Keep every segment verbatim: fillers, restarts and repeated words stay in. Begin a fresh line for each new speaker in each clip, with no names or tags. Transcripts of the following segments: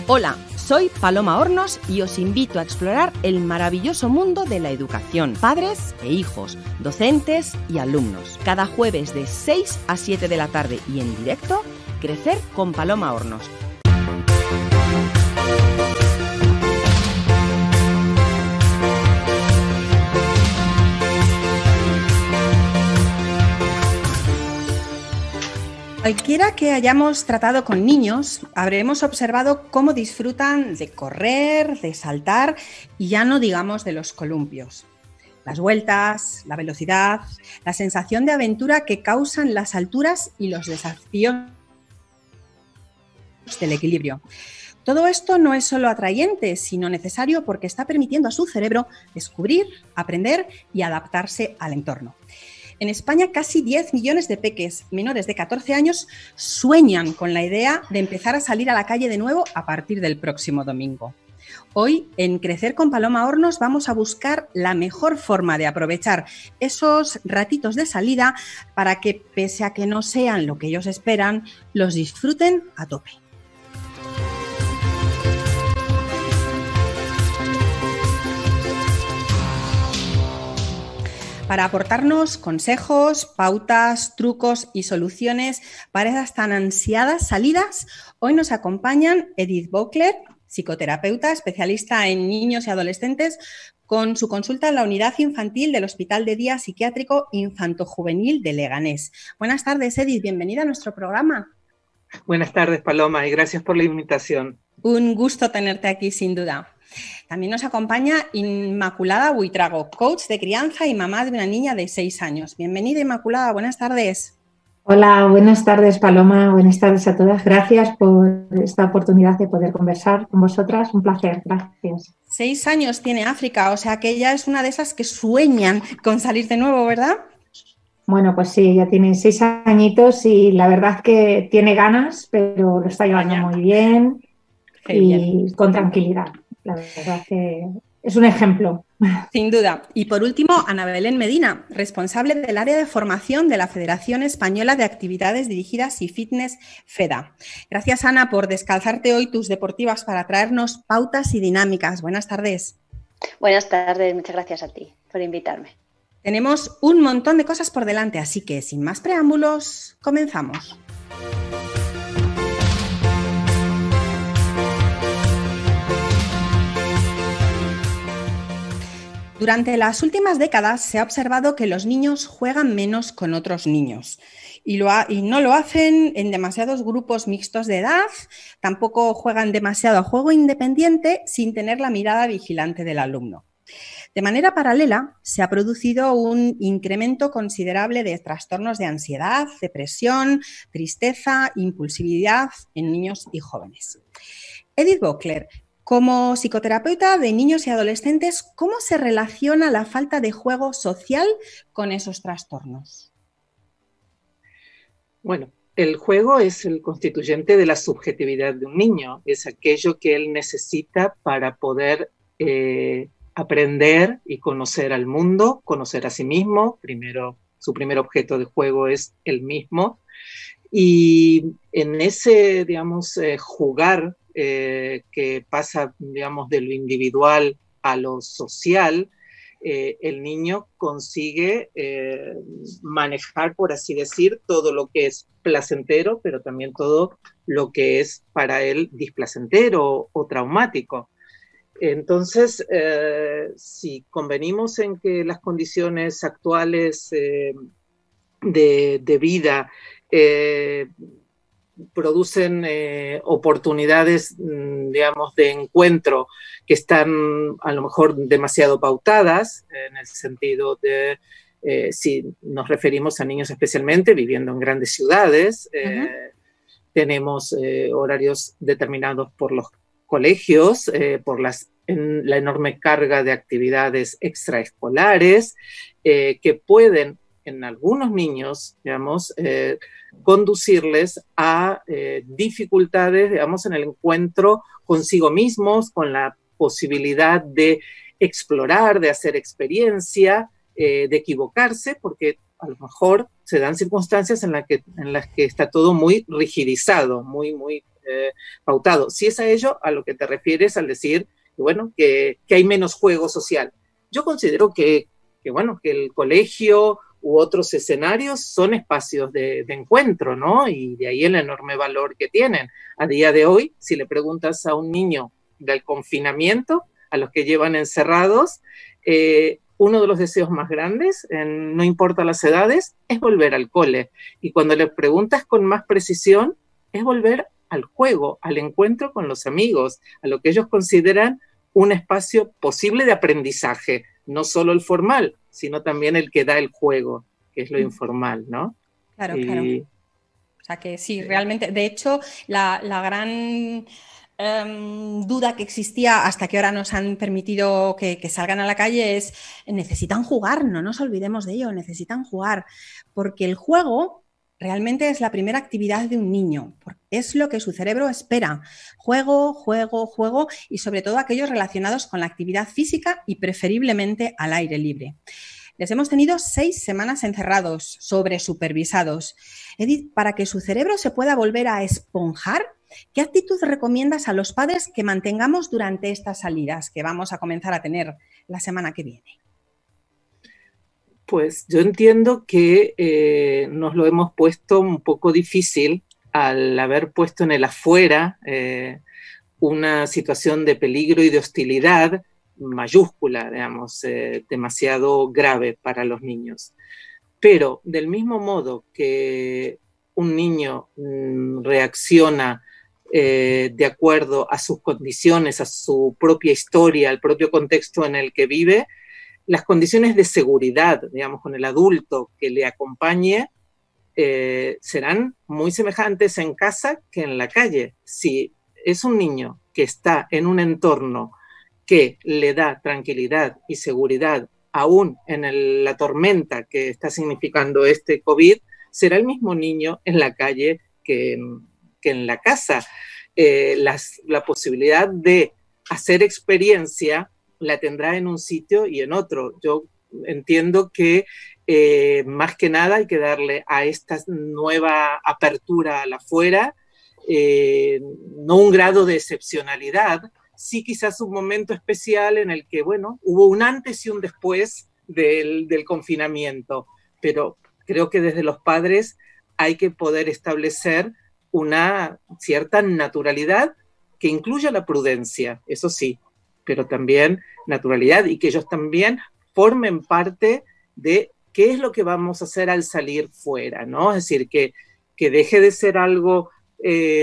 Hola, soy Paloma Hornos y os invito a explorar el maravilloso mundo de la educación, padres e hijos, docentes y alumnos. Cada jueves de seis a siete de la tarde y en directo, Crecer con Paloma Hornos. Cualquiera que hayamos tratado con niños, habremos observado cómo disfrutan de correr, de saltar y ya no digamos de los columpios. Las vueltas, la velocidad, la sensación de aventura que causan las alturas y los desafíos del equilibrio. Todo esto no es solo atrayente, sino necesario porque está permitiendo a su cerebro descubrir, aprender y adaptarse al entorno. En España, casi diez millones de peques menores de catorce años sueñan con la idea de empezar a salir a la calle de nuevo a partir del próximo domingo. Hoy, en Crecer con Paloma Hornos, vamos a buscar la mejor forma de aprovechar esos ratitos de salida para que, pese a que no sean lo que ellos esperan, los disfruten a tope. Para aportarnos consejos, pautas, trucos y soluciones para esas tan ansiadas salidas, hoy nos acompañan Edith Bockler, psicoterapeuta, especialista en niños y adolescentes, con su consulta en la unidad infantil del Hospital de Día Psiquiátrico Infantojuvenil de Leganés. Buenas tardes, Edith, bienvenida a nuestro programa.
Buenas tardes, Paloma, y gracias por la invitación.
Un gusto tenerte aquí, sin duda. También nos acompaña Inmaculada Buitrago, coach de crianza y mamá de una niña de seis años. Bienvenida, Inmaculada, buenas tardes.
Hola, buenas tardes, Paloma, buenas tardes a todas. Gracias por esta oportunidad de poder conversar con vosotras. Un placer, gracias.
Seis años tiene África, o sea que ella es una de esas que sueñan con salir de nuevo, ¿verdad?
Bueno, pues sí, ya tiene seis añitos y la verdad que tiene ganas, pero lo está llevando Vaya. muy bien Qué y bien. con tranquilidad. La verdad que es un ejemplo.
Sin duda. Y por último, Ana Belén Medina, responsable del área de formación de la Federación Española de Actividades Dirigidas y Fitness, FEDA. Gracias, Ana, por descalzarte hoy tus deportivas para traernos pautas y dinámicas. Buenas tardes.
Buenas tardes, muchas gracias a ti por invitarme.
Tenemos un montón de cosas por delante, así que sin más preámbulos, comenzamos. Durante las últimas décadas se ha observado que los niños juegan menos con otros niños y, lo ha, y no lo hacen en demasiados grupos mixtos de edad, tampoco juegan demasiado a juego independiente sin tener la mirada vigilante del alumno. De manera paralela, se ha producido un incremento considerable de trastornos de ansiedad, depresión, tristeza, impulsividad en niños y jóvenes. Edith Bockler, como psicoterapeuta de niños y adolescentes, ¿cómo se relaciona la falta de juego social con esos trastornos?
Bueno, el juego es el constituyente de la subjetividad de un niño, es aquello que él necesita para poder eh, aprender y conocer al mundo, conocer a sí mismo. Primero, su primer objeto de juego es él mismo. Y en ese, digamos, eh, jugar eh, que pasa, digamos, de lo individual a lo social, eh, el niño consigue eh, manejar, por así decir, todo lo que es placentero, pero también todo lo que es para él displacentero o, o traumático. Entonces, eh, si convenimos en que las condiciones actuales eh, de, de vida eh, producen eh, oportunidades, digamos, de encuentro que están a lo mejor demasiado pautadas, en el sentido de, eh, si nos referimos a niños especialmente viviendo en grandes ciudades, eh, uh-huh. tenemos eh, horarios determinados por los colegios, eh, por las, en, la enorme carga de actividades extraescolares eh, que pueden, en algunos niños, digamos, eh, conducirles a eh, dificultades, digamos, en el encuentro consigo mismos, con la posibilidad de explorar, de hacer experiencia, eh, de equivocarse, porque a lo mejor se dan circunstancias en, la que, en las que está todo muy rigidizado, muy, muy eh, pautado. Si es a ello a lo que te refieres al decir, bueno, que, que hay menos juego social. Yo considero que, que, bueno, que el colegio u otros escenarios son espacios de, de encuentro, ¿no? Y de ahí el enorme valor que tienen. A día de hoy, si le preguntas a un niño del confinamiento, a los que llevan encerrados, eh, uno de los deseos más grandes, en, no importa las edades, es volver al cole. Y cuando le preguntas con más precisión, es volver al juego, al encuentro con los amigos, a lo que ellos consideran un espacio posible de aprendizaje, no solo el formal, sino también el que da el juego, que es lo informal, ¿no?
Claro,
y...
claro. O sea que sí, realmente, de hecho, la, la gran um, duda que existía hasta que ahora nos han permitido que, que salgan a la calle es, necesitan jugar, no nos olvidemos de ello, necesitan jugar, porque el juego realmente es la primera actividad de un niño, es lo que su cerebro espera. Juego, juego, juego y sobre todo aquellos relacionados con la actividad física y preferiblemente al aire libre. Les hemos tenido seis semanas encerrados, sobresupervisados. Edith, para que su cerebro se pueda volver a esponjar, ¿qué actitud recomiendas a los padres que mantengamos durante estas salidas que vamos a comenzar a tener la semana que viene?
Pues yo entiendo que eh, nos lo hemos puesto un poco difícil al haber puesto en el afuera eh, una situación de peligro y de hostilidad mayúscula, digamos, eh, demasiado grave para los niños. Pero del mismo modo que un niño mmm, reacciona eh, de acuerdo a sus condiciones, a su propia historia, al propio contexto en el que vive, las condiciones de seguridad, digamos, con el adulto que le acompañe, eh, serán muy semejantes en casa que en la calle. Si es un niño que está en un entorno que le da tranquilidad y seguridad, aún en el, la tormenta que está significando este COVID, será el mismo niño en la calle que, que en la casa. Eh, las, la posibilidad de hacer experiencia la tendrá en un sitio y en otro. Yo entiendo que eh, más que nada hay que darle a esta nueva apertura al afuera eh, no un grado de excepcionalidad, sí quizás un momento especial en el que, bueno, hubo un antes y un después del, del confinamiento, pero creo que desde los padres hay que poder establecer una cierta naturalidad que incluya la prudencia, eso sí, pero también naturalidad y que ellos también formen parte de qué es lo que vamos a hacer al salir fuera, ¿no? Es decir, que, que deje de ser algo eh,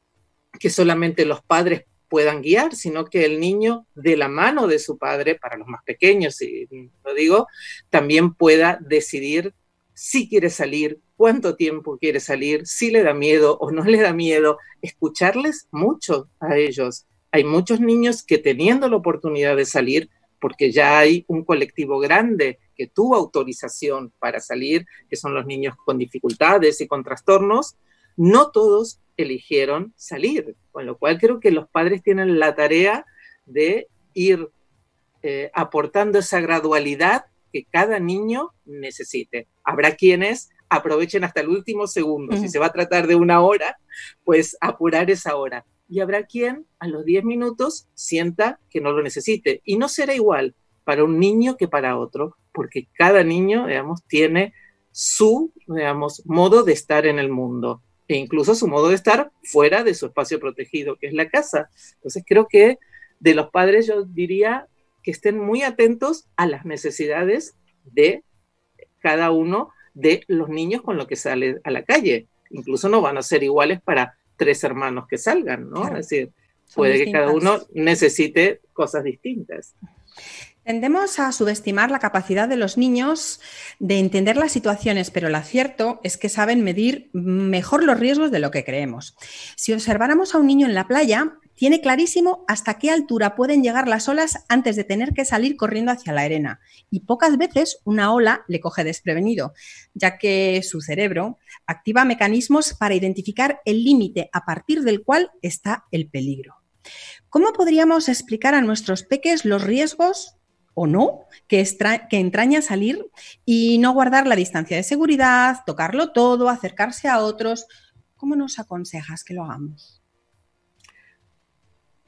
que solamente los padres puedan guiar, sino que el niño, de la mano de su padre, para los más pequeños, si lo digo, también pueda decidir si quiere salir, cuánto tiempo quiere salir, si le da miedo o no le da miedo, escucharles mucho a ellos. Hay muchos niños que teniendo la oportunidad de salir, porque ya hay un colectivo grande que tuvo autorización para salir, que son los niños con dificultades y con trastornos, no todos eligieron salir, con lo cual creo que los padres tienen la tarea de ir eh, aportando esa gradualidad que cada niño necesite. Habrá quienes aprovechen hasta el último segundo, mm. si se va a tratar de una hora, pues apurar esa hora. Y habrá quien a los diez minutos sienta que no lo necesite. Y no será igual para un niño que para otro, porque cada niño, digamos, tiene su, digamos, modo de estar en el mundo, e incluso su modo de estar fuera de su espacio protegido, que es la casa. Entonces creo que de los padres yo diría que estén muy atentos a las necesidades de cada uno de los niños con los que sale a la calle. Incluso no van a ser iguales para tres hermanos que salgan, ¿no? Claro. Es decir, puede Son que distintas. Cada uno necesite cosas distintas.
Tendemos a subestimar la capacidad de los niños de entender las situaciones, pero lo cierto es que saben medir mejor los riesgos de lo que creemos. Si observáramos a un niño en la playa, tiene clarísimo hasta qué altura pueden llegar las olas antes de tener que salir corriendo hacia la arena. Y pocas veces una ola le coge desprevenido, ya que su cerebro activa mecanismos para identificar el límite a partir del cual está el peligro. ¿Cómo podríamos explicar a nuestros peques los riesgos o no, que, extra- que entraña salir y no guardar la distancia de seguridad, tocarlo todo, acercarse a otros? ¿Cómo nos aconsejas que lo hagamos?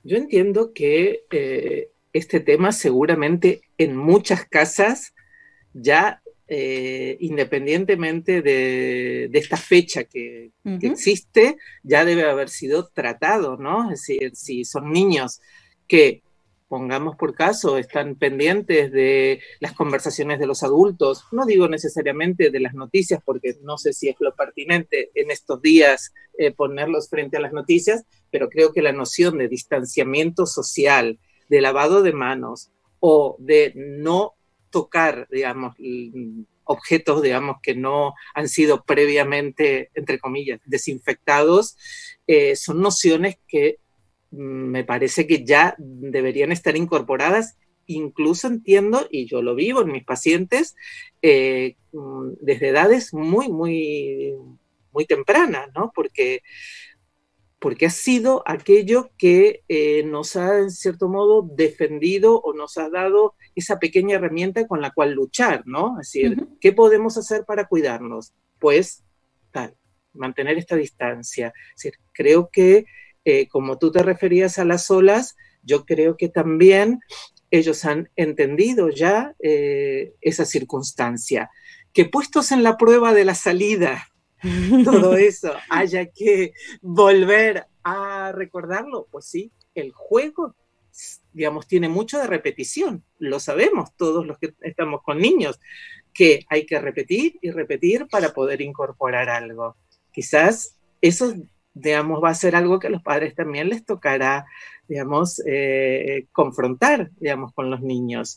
Yo entiendo que eh, este tema seguramente en muchas casas ya, eh, independientemente de, de esta fecha que, uh-huh. que existe, ya debe haber sido tratado, ¿no? Es decir, si son niños que, pongamos por caso, están pendientes de las conversaciones de los adultos, no digo necesariamente de las noticias, porque no sé si es lo pertinente en estos días eh, ponerlos frente a las noticias, pero creo que la noción de distanciamiento social, de lavado de manos o de no tocar, digamos, objetos, digamos, que no han sido previamente, entre comillas, desinfectados, eh, son nociones que me parece que ya deberían estar incorporadas. Incluso entiendo, y yo lo vivo en mis pacientes, eh, desde edades muy, muy, muy tempranas, ¿no? Porque, porque ha sido aquello que eh, nos ha, en cierto modo, defendido o nos ha dado esa pequeña herramienta con la cual luchar, ¿no? Es decir, uh-huh. ¿qué podemos hacer para cuidarnos? Pues, tal, mantener esta distancia. Es decir, creo que Eh, como tú te referías a las olas, yo creo que también ellos han entendido ya eh, esa circunstancia. Que puestos en la prueba de la salida, todo eso, haya que volver a recordarlo, pues sí, el juego, digamos, tiene mucho de repetición. Lo sabemos todos los que estamos con niños, que hay que repetir y repetir para poder incorporar algo. Quizás eso, digamos, va a ser algo que a los padres también les tocará, digamos, eh, confrontar, digamos, con los niños.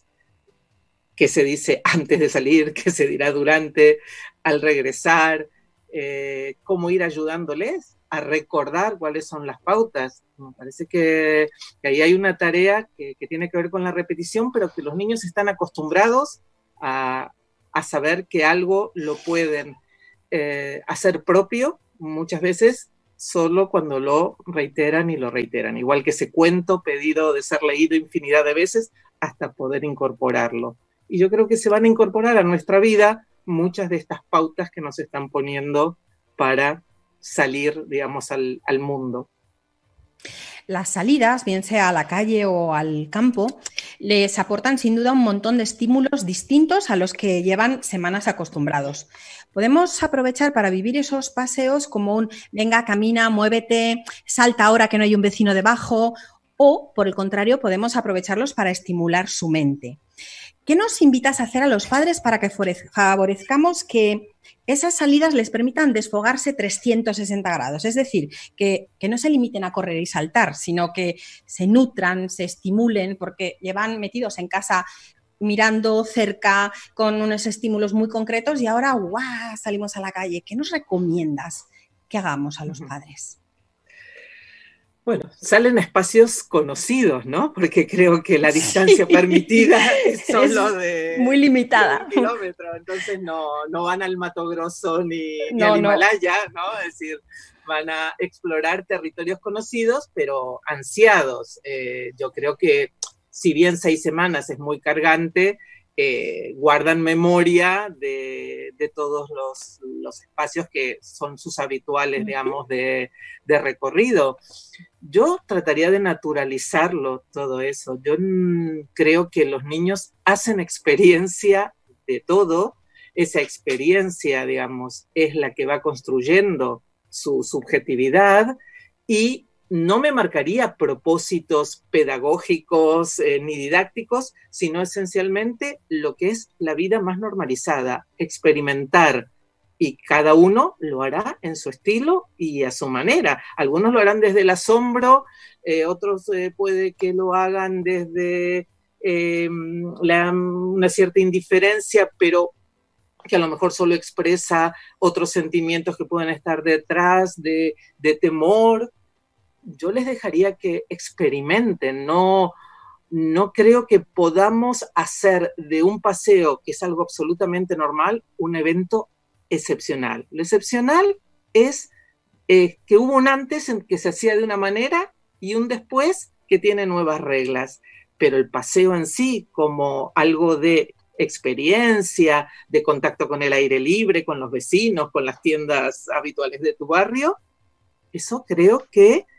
¿Qué se dice antes de salir? ¿Qué se dirá durante, al regresar? Eh, ¿Cómo ir ayudándoles a recordar cuáles son las pautas? Me parece que, que ahí hay una tarea que, que tiene que ver con la repetición, pero que los niños están acostumbrados a, a saber que algo lo pueden eh, hacer propio, muchas veces solo cuando lo reiteran y lo reiteran, igual que ese cuento pedido de ser leído infinidad de veces hasta poder incorporarlo. Y yo creo que se van a incorporar a nuestra vida muchas de estas pautas que nos están poniendo para salir, digamos, al, al mundo.
Las salidas, bien sea a la calle o al campo, les aportan sin duda un montón de estímulos distintos a los que llevan semanas acostumbrados. Podemos aprovechar para vivir esos paseos como un venga, camina, muévete, salta ahora que no hay un vecino debajo, o, por el contrario, podemos aprovecharlos para estimular su mente. ¿Qué nos invitas a hacer a los padres para que favorezcamos que esas salidas les permitan desfogarse trescientos sesenta grados? Es decir, que, que no se limiten a correr y saltar, sino que se nutran, se estimulen, porque llevan metidos en casa mirando cerca con unos estímulos muy concretos y ahora ¡guau!, salimos a la calle. ¿Qué nos recomiendas que hagamos a los padres?
Bueno, salen a espacios conocidos, ¿no? Porque creo que la distancia sí. permitida es solo es de...
muy limitada.
De un kilómetro, entonces no, no van al Mato Grosso ni, ni no, al Himalaya, no. ¿no? Es decir, van a explorar territorios conocidos, pero ansiados. Eh, yo creo que si bien seis semanas es muy cargante, eh, guardan memoria de, de todos los, los espacios que son sus habituales, digamos, de, de recorrido. Yo trataría de naturalizarlo todo eso. Yo mm, creo que los niños hacen experiencia de todo. Esa experiencia, digamos, es la que va construyendo su subjetividad y no me marcaría propósitos pedagógicos eh, ni didácticos, sino esencialmente lo que es la vida más normalizada, experimentar, y cada uno lo hará en su estilo y a su manera. Algunos lo harán desde el asombro, eh, otros eh, puede que lo hagan desde eh, la, una cierta indiferencia, pero que a lo mejor solo expresa otros sentimientos que pueden estar detrás de, de temor. Yo les dejaría que experimenten, no, no creo que podamos hacer de un paseo, que es algo absolutamente normal, un evento excepcional. Lo excepcional es eh, que hubo un antes en que se hacía de una manera y un después que tiene nuevas reglas, pero el paseo en sí como algo de experiencia, de contacto con el aire libre, con los vecinos, con las tiendas habituales de tu barrio, eso creo que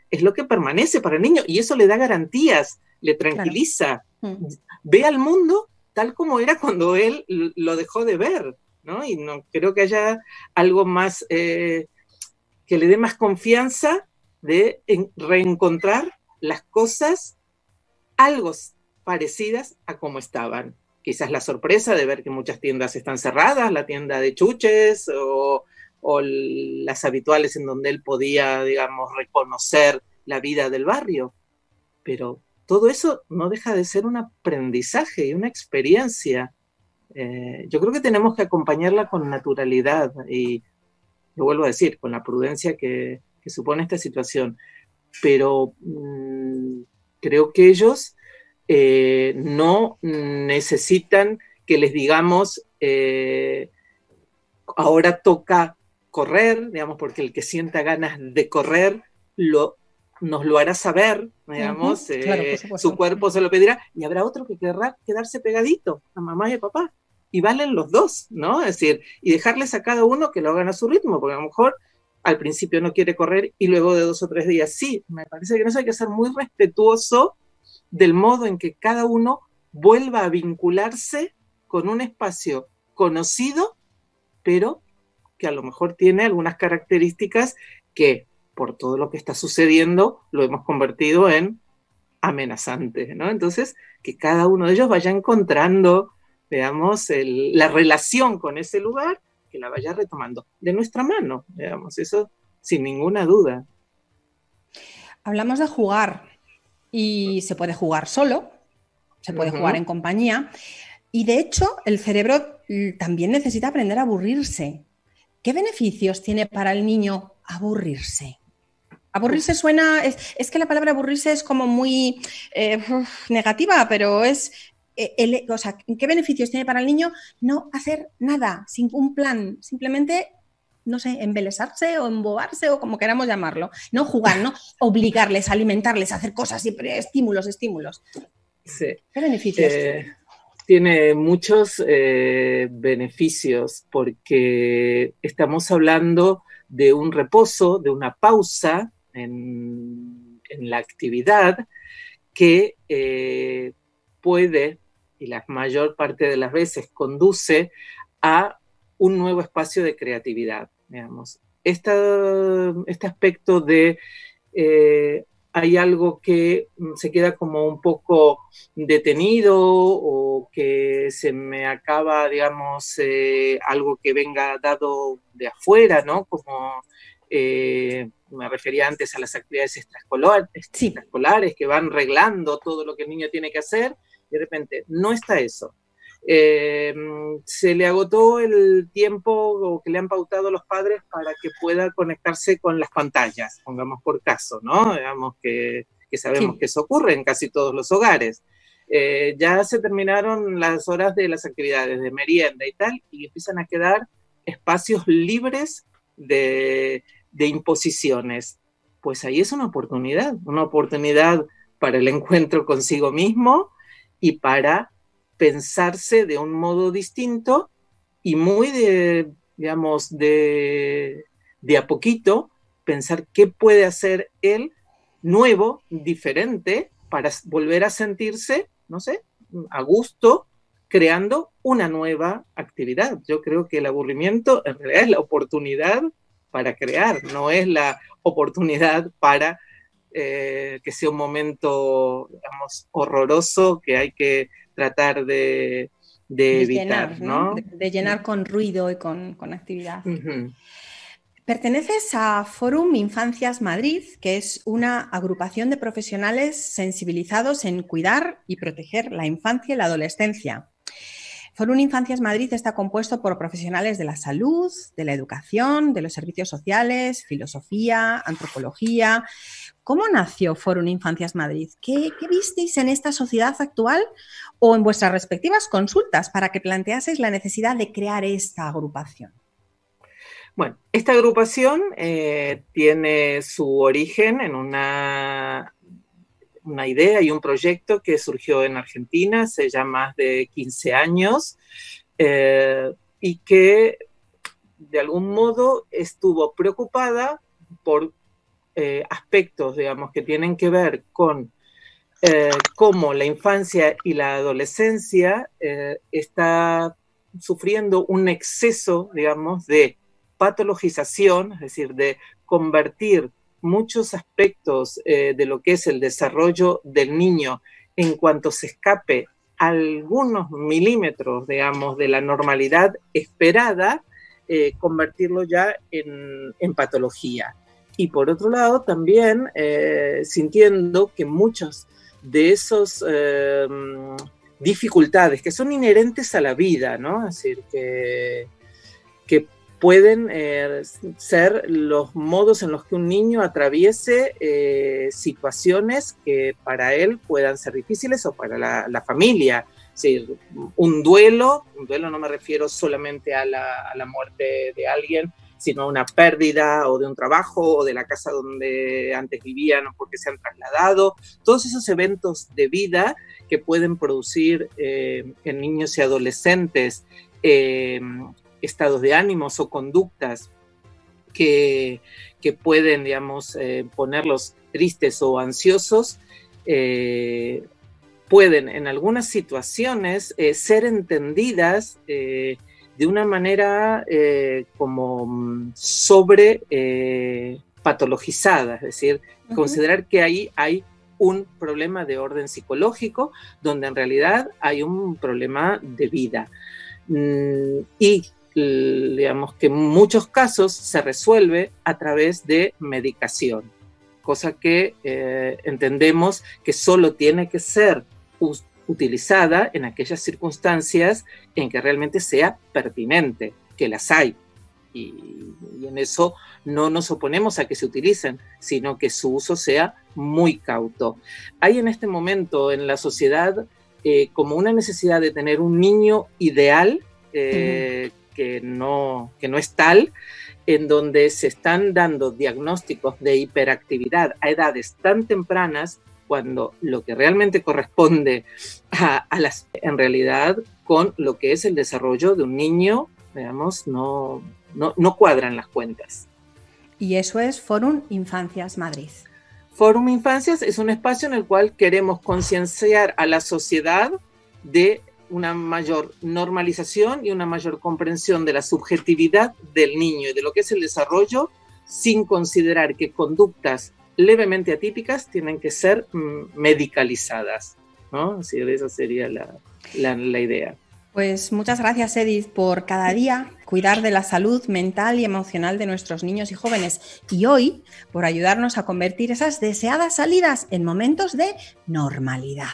es lo que permanece para el niño, y eso le da garantías, le tranquiliza, claro. mm. ve al mundo tal como era cuando él lo dejó de ver, ¿no? Y no creo que haya algo más eh, que le dé más confianza de en, reencontrar las cosas algo parecidas a como estaban. Quizás la sorpresa de ver que muchas tiendas están cerradas, la tienda de chuches o, o las habituales en donde él podía, digamos, reconocer la vida del barrio. Pero todo eso no deja de ser un aprendizaje y una experiencia. Eh, yo creo que tenemos que acompañarla con naturalidad y, lo vuelvo a decir, con la prudencia que, que supone esta situación. Pero mmm, creo que ellos eh, no necesitan que les digamos eh, ahora toca correr, digamos, porque el que sienta ganas de correr lo, nos lo hará saber, digamos, uh-huh, claro, eh, su cuerpo se lo pedirá, y habrá otro que querrá quedarse pegadito a mamá y a papá, y valen los dos, ¿no? Es decir, y dejarles a cada uno que lo hagan a su ritmo, porque a lo mejor al principio no quiere correr y luego de dos o tres días sí. Me parece que en eso hay que ser muy respetuoso del modo en que cada uno vuelva a vincularse con un espacio conocido, pero que a lo mejor tiene algunas características que, por todo lo que está sucediendo, lo hemos convertido en amenazantes, ¿no? Entonces, que cada uno de ellos vaya encontrando, digamos, el, la relación con ese lugar, que la vaya retomando de nuestra mano, digamos, eso sin ninguna duda.
Hablamos de jugar, y se puede jugar solo, se puede uh-huh. jugar en compañía, y de hecho el cerebro también necesita aprender a aburrirse. ¿Qué beneficios tiene para el niño aburrirse? Aburrirse suena, es, es que la palabra aburrirse es como muy eh, negativa, pero es, eh, el, o sea, ¿qué beneficios tiene para el niño no hacer nada, sin un plan, simplemente, no sé, embelesarse o embobarse o como queramos llamarlo, no jugar, no obligarles, alimentarles, a hacer cosas, siempre estímulos, estímulos?
Sí.
¿Qué beneficios
eh,
tiene?
Tiene muchos eh, beneficios porque estamos hablando de un reposo, de una pausa en, en la actividad que eh, puede, y la mayor parte de las veces conduce a un nuevo espacio de creatividad, digamos. Esta, este aspecto de eh, hay algo que se queda como un poco detenido o que se me acaba, digamos, eh, algo que venga dado de afuera, ¿no? Como eh, me refería antes a las actividades extraescolares,
sí.
extraescolares que van reglando todo lo que el niño tiene que hacer, y de repente no está eso. Eh, se le agotó el tiempo que le han pautado los padres para que pueda conectarse con las pantallas, pongamos por caso, ¿no? Digamos que, que sabemos sí. que eso ocurre en casi todos los hogares. Eh, ya se terminaron las horas de las actividades de merienda y tal, y empiezan a quedar espacios libres de, de imposiciones. Pues ahí es una oportunidad, una oportunidad para el encuentro consigo mismo y para pensarse de un modo distinto y muy de, digamos, de, de a poquito, pensar qué puede hacer él nuevo, diferente, para volver a sentirse, no sé, a gusto, creando una nueva actividad. Yo creo que el aburrimiento en realidad es la oportunidad para crear, no es la oportunidad para eh, que sea un momento, digamos, horroroso que hay que tratar de, de, de evitar,
llenar,
¿no?
¿no? De, de llenar con ruido y con, con actividad.
Uh-huh.
Perteneces a Fórum Infancias Madrid, que es una agrupación de profesionales sensibilizados en cuidar y proteger la infancia y la adolescencia. Fórum Infancias Madrid está compuesto por profesionales de la salud, de la educación, de los servicios sociales, filosofía, antropología. ¿Cómo nació Fórum Infancias Madrid? ¿Qué, qué visteis en esta sociedad actual o en vuestras respectivas consultas para que planteaseis la necesidad de crear esta agrupación?
Bueno, esta agrupación eh, tiene su origen en una, una idea y un proyecto que surgió en Argentina hace ya más de quince años eh, y que de algún modo estuvo preocupada por eh, aspectos, digamos, que tienen que ver con eh, cómo la infancia y la adolescencia eh, está sufriendo un exceso, digamos, de patologización, es decir, de convertir muchos aspectos eh, de lo que es el desarrollo del niño en cuanto se escape algunos milímetros, digamos, de la normalidad esperada, eh, convertirlo ya en, en patología. Y por otro lado, también eh, sintiendo que muchas de esas eh, dificultades que son inherentes a la vida, ¿no? Es decir, que, que pueden eh, ser los modos en los que un niño atraviese eh, situaciones que para él puedan ser difíciles o para la, la familia. Es decir, un duelo, un duelo no me refiero solamente a la, a la muerte de alguien, sino a una pérdida o de un trabajo o de la casa donde antes vivían o porque se han trasladado. Todos esos eventos de vida que pueden producir eh, en niños y adolescentes eh, estados de ánimos o conductas que, que pueden, digamos, eh, ponerlos tristes o ansiosos, eh, pueden en algunas situaciones eh, ser entendidas eh, de una manera eh, como sobre eh, patologizada, es decir, uh-huh. considerar que ahí hay un problema de orden psicológico, donde en realidad hay un problema de vida. Mm, y digamos que en muchos casos se resuelve a través de medicación, cosa que eh, entendemos que solo tiene que ser utilizada en aquellas circunstancias en que realmente sea pertinente, que las hay. Y, y en eso no nos oponemos a que se utilicen, sino que su uso sea muy cauto. Hay en este momento en la sociedad eh, como una necesidad de tener un niño ideal, eh, uh-huh. que, no, que no es tal, en donde se están dando diagnósticos de hiperactividad a edades tan tempranas, cuando lo que realmente corresponde a, a las, en realidad, con lo que es el desarrollo de un niño, digamos, no, no, no cuadran las cuentas.
Y eso es Fórum Infancias Madrid.
Fórum Infancias es un espacio en el cual queremos concienciar a la sociedad de una mayor normalización y una mayor comprensión de la subjetividad del niño y de lo que es el desarrollo, sin considerar que conductas levemente atípicas tienen que ser mm, medicalizadas, ¿no? Así, esa sería la, la, la idea.
Pues muchas gracias, Edith, por cada día cuidar de la salud mental y emocional de nuestros niños y jóvenes, y hoy por ayudarnos a convertir esas deseadas salidas en momentos de normalidad.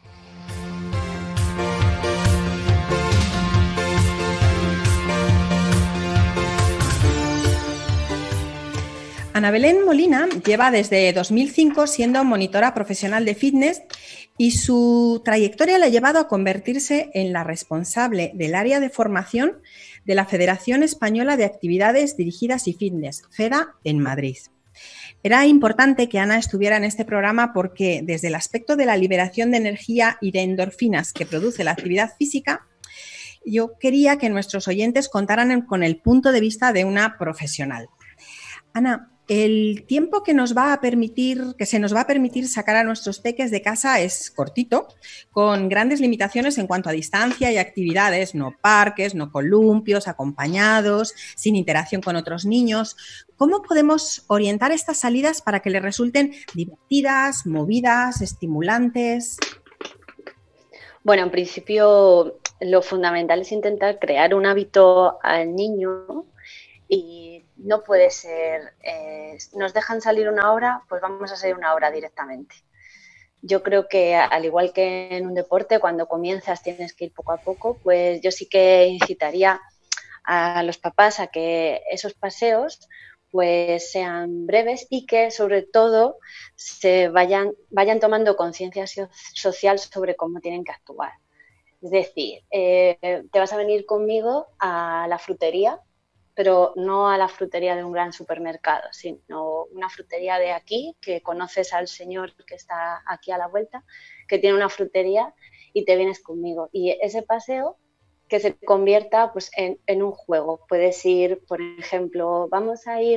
Ana Belén Molina lleva desde dos mil cinco siendo monitora profesional de fitness y su trayectoria le ha llevado a convertirse en la responsable del área de formación de la Federación Española de Actividades Dirigidas y Fitness, FEDA, en Madrid. Era importante que Ana estuviera en este programa porque desde el aspecto de la liberación de energía y de endorfinas que produce la actividad física, yo quería que nuestros oyentes contaran con el punto de vista de una profesional. Ana, el tiempo que nos va a permitir, que se nos va a permitir sacar a nuestros peques de casa es cortito, con grandes limitaciones en cuanto a distancia y actividades, no parques, no columpios, acompañados, sin interacción con otros niños. ¿Cómo podemos orientar estas salidas para que les resulten divertidas, movidas, estimulantes?
Bueno, en principio lo fundamental es intentar crear un hábito al niño. Y no puede ser, eh, nos dejan salir una hora, pues vamos a salir una hora directamente. Yo creo que al igual que en un deporte, cuando comienzas tienes que ir poco a poco, pues yo sí que incitaría a los papás a que esos paseos pues sean breves y que sobre todo se vayan, vayan tomando conciencia social sobre cómo tienen que actuar. Es decir, eh, te vas a venir conmigo a la frutería, pero no a la frutería de un gran supermercado, sino una frutería de aquí, que conoces al señor que está aquí a la vuelta, que tiene una frutería y te vienes conmigo. Y ese paseo que se convierta pues, en, en un juego. Puedes ir, por ejemplo, vamos a ir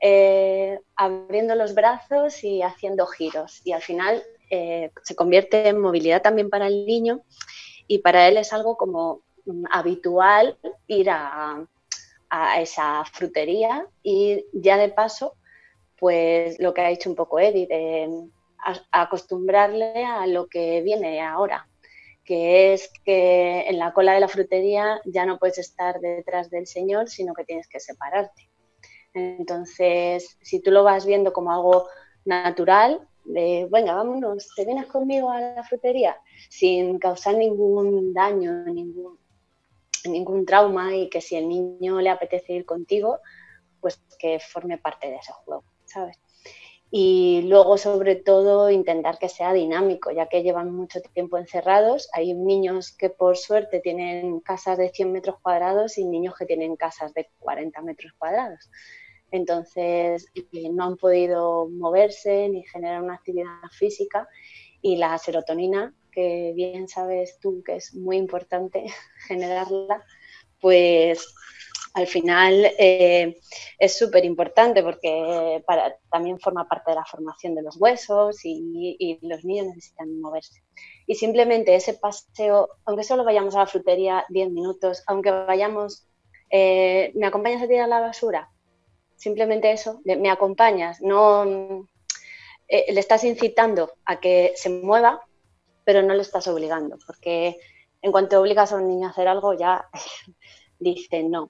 eh, abriendo los brazos y haciendo giros. Y al final eh, se convierte en movilidad también para el niño y para él es algo como mm, habitual ir a, a esa frutería y ya de paso, pues lo que ha dicho un poco Edith, eh, a, a acostumbrarle a lo que viene ahora, que es que en la cola de la frutería ya no puedes estar detrás del señor, sino que tienes que separarte. Entonces, si tú lo vas viendo como algo natural, de, venga, vámonos, ¿te vienes conmigo a la frutería? Sin causar ningún daño, ningún, ningún trauma y que si el niño le apetece ir contigo, pues que forme parte de ese juego, ¿sabes? Y luego, sobre todo, intentar que sea dinámico, ya que llevan mucho tiempo encerrados. Hay niños que, por suerte, tienen casas de cien metros cuadrados y niños que tienen casas de cuarenta metros cuadrados. Entonces, no han podido moverse ni generar una actividad física. Y la serotonina, que bien sabes tú que es muy importante generarla, pues al final eh, es súper importante porque para, también forma parte de la formación de los huesos y, y los niños necesitan moverse. Y simplemente ese paseo, aunque solo vayamos a la frutería diez minutos, aunque vayamos, eh, ¿me acompañas a tirar la basura? Simplemente eso, me acompañas, no eh, le estás incitando a que se mueva, pero no le estás obligando, porque en cuanto obligas a un niño a hacer algo ya dice no.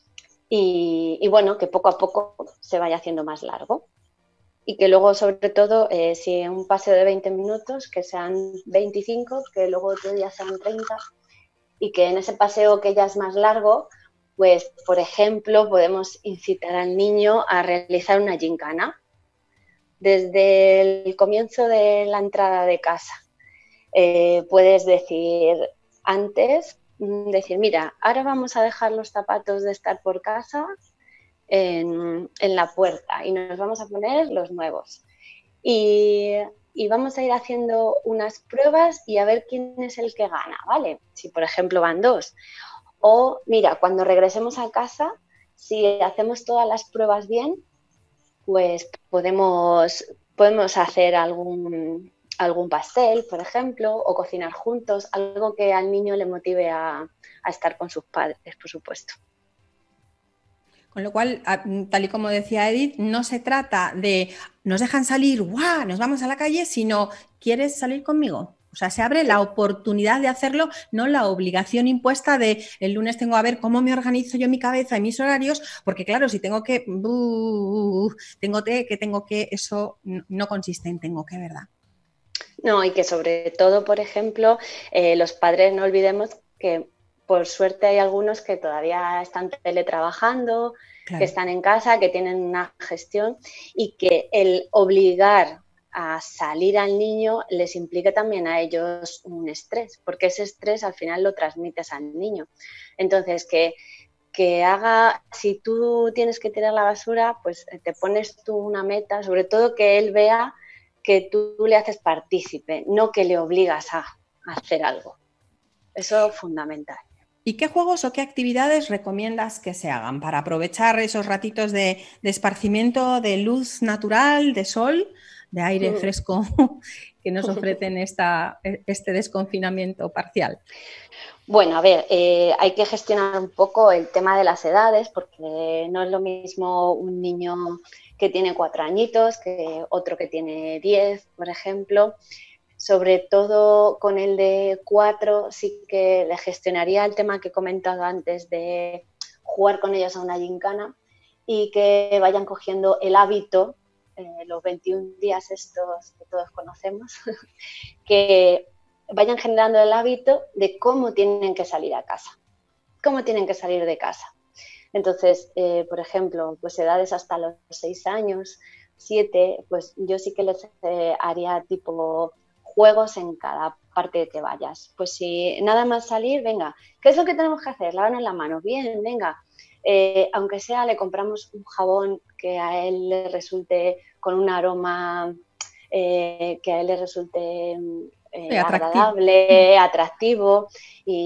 Y, y bueno, que poco a poco se vaya haciendo más largo. Y que luego, sobre todo, eh, si un paseo de veinte minutos, que sean veinticinco, que luego otro día sean treinta, y que en ese paseo que ya es más largo, pues, por ejemplo, podemos incitar al niño a realizar una gincana desde el comienzo de la entrada de casa. Eh, puedes decir antes, decir, mira, ahora vamos a dejar los zapatos de estar por casa en, en la puerta y nos vamos a poner los nuevos. Y, y vamos a ir haciendo unas pruebas y a ver quién es el que gana, ¿vale? Si, por ejemplo, van dos. O, mira, cuando regresemos a casa, si hacemos todas las pruebas bien, pues podemos, podemos hacer algún, algún pastel, por ejemplo, o cocinar juntos, algo que al niño le motive a, a estar con sus padres, por supuesto.
Con lo cual, tal y como decía Edith, no se trata de nos dejan salir, ¡guau!, nos vamos a la calle, sino ¿quieres salir conmigo? O sea, se abre sí. la oportunidad de hacerlo, no la obligación impuesta de el lunes tengo a ver cómo me organizo yo mi cabeza y mis horarios, porque claro, si tengo que, uh, tengo que, que tengo que, eso no consiste en tengo que, ¿verdad?
No, y que sobre todo, por ejemplo, eh, los padres no olvidemos que por suerte hay algunos que todavía están teletrabajando, claro. que están en casa, que tienen una gestión y que el obligar a salir al niño les implica también a ellos un estrés, porque ese estrés al final lo transmites al niño. Entonces, que, que haga, si tú tienes que tirar la basura, pues te pones tú una meta, sobre todo que él vea que tú le haces partícipe, no que le obligas a, a hacer algo. Eso es fundamental.
¿Y qué juegos o qué actividades recomiendas que se hagan para aprovechar esos ratitos de, de esparcimiento, de luz natural, de sol, de aire fresco que nos ofrecen esta, este desconfinamiento parcial?
Bueno, a ver, eh, hay que gestionar un poco el tema de las edades, porque no es lo mismo un niño que tiene cuatro añitos que otro que tiene diez, por ejemplo. Sobre todo con el de cuatro sí que le gestionaría el tema que he comentado antes de jugar con ellos a una gincana y que vayan cogiendo el hábito, eh, los veintiún días estos que todos conocemos, que vayan generando el hábito de cómo tienen que salir a casa, cómo tienen que salir de casa. Entonces, eh, por ejemplo, pues edades hasta los seis años, siete, pues yo sí que les eh, haría tipo juegos en cada parte que vayas. Pues si nada más salir, venga, ¿qué es lo que tenemos que hacer? Lavarnos las manos. Bien, venga. Eh, aunque sea, le compramos un jabón que a él le resulte con un aroma eh, que a él le resulte eh, sí, agradable, atractivo. atractivo y,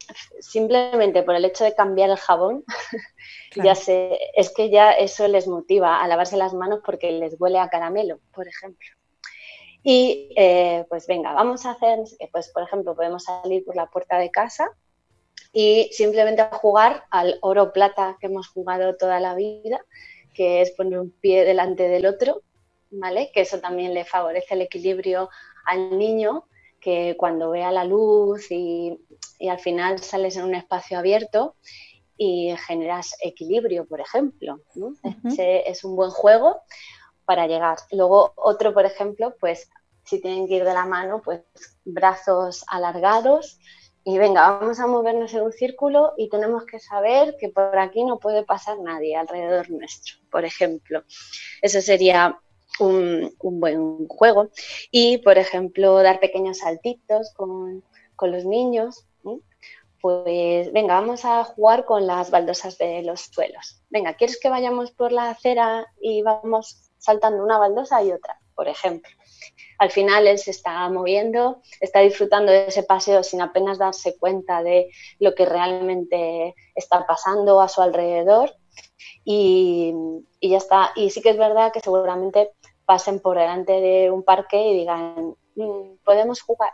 simplemente por el hecho de cambiar el jabón, claro. ya sé, es que ya eso les motiva a lavarse las manos porque les huele a caramelo, por ejemplo. Y eh, pues venga, vamos a hacer, pues por ejemplo, podemos salir por la puerta de casa y simplemente jugar al oro plata que hemos jugado toda la vida, que es poner un pie delante del otro, ¿vale? Que eso también le favorece el equilibrio al niño, que cuando vea la luz y, y al final sales en un espacio abierto y generas equilibrio, por ejemplo, ¿no? Uh-huh. Ese es un buen juego para llegar. Luego otro, por ejemplo, pues si tienen que ir de la mano, pues brazos alargados y venga, vamos a movernos en un círculo y tenemos que saber que por aquí no puede pasar nadie alrededor nuestro, por ejemplo. Eso sería un, un buen juego. Y, por ejemplo, dar pequeños saltitos con, con los niños. ¿Sí? Pues venga, vamos a jugar con las baldosas de los suelos. Venga, ¿quieres que vayamos por la acera y vamos saltando una baldosa y otra, por ejemplo? Al final él se está moviendo, está disfrutando de ese paseo sin apenas darse cuenta de lo que realmente está pasando a su alrededor y, y ya está. Y sí que es verdad que seguramente pasen por delante de un parque y digan, mmm, podemos jugar.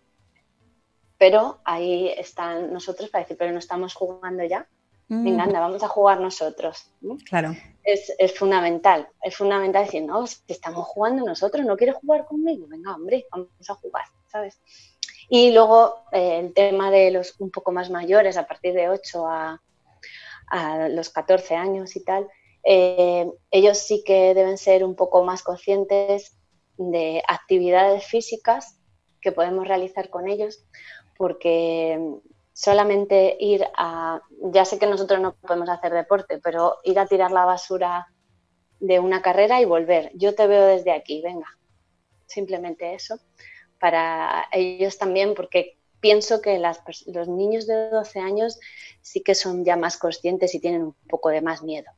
Pero ahí están nosotros para decir, pero no estamos jugando ya. Venga, anda, vamos a jugar nosotros. ¿No?
Claro.
Es, es fundamental, es fundamental decir, no, si estamos jugando nosotros, ¿no quieres jugar conmigo? Venga, hombre, vamos a jugar, ¿sabes? Y luego eh, el tema de los un poco más mayores, a partir de ocho a, a los catorce años y tal, eh, ellos sí que deben ser un poco más conscientes de actividades físicas que podemos realizar con ellos, porque solamente ir a, ya sé que nosotros no podemos hacer deporte, pero ir a tirar la basura de una carrera y volver. Yo te veo desde aquí, venga. Simplemente eso. Para ellos también, porque pienso que las, los niños de doce años sí que son ya más conscientes y tienen un poco de más miedo.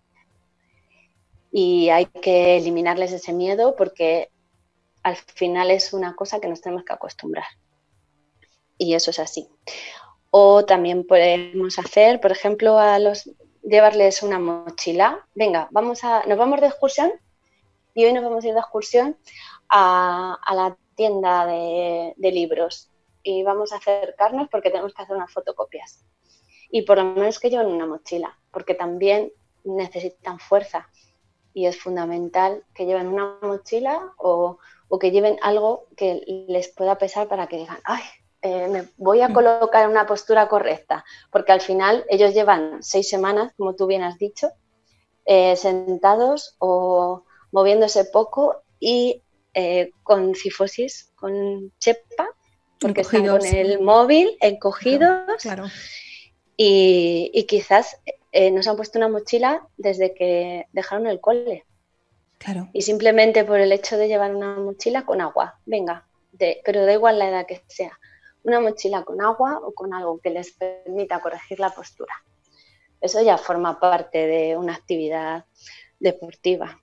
Y hay que eliminarles ese miedo porque al final es una cosa que nos tenemos que acostumbrar. Y eso es así. O también podemos hacer, por ejemplo, a los llevarles una mochila. Venga, vamos a, nos vamos de excursión y hoy nos vamos a ir de excursión a, a la tienda de, de libros y vamos a acercarnos porque tenemos que hacer unas fotocopias. Y por lo menos que lleven una mochila, porque también necesitan fuerza y es fundamental que lleven una mochila o, o que lleven algo que les pueda pesar para que digan, ¡ay! Eh, me voy a colocar en una postura correcta, porque al final ellos llevan seis semanas, como tú bien has dicho, eh, sentados o moviéndose poco y eh, con cifosis, con chepa, porque encogidos. Están con el móvil encogidos. Claro, claro. Y, y quizás eh, nos han puesto una mochila desde que dejaron el cole.
Claro.
Y simplemente por el hecho de llevar una mochila con agua, venga, de, pero da igual la edad que sea. Una mochila con agua o con algo que les permita corregir la postura. Eso ya forma parte de una actividad deportiva.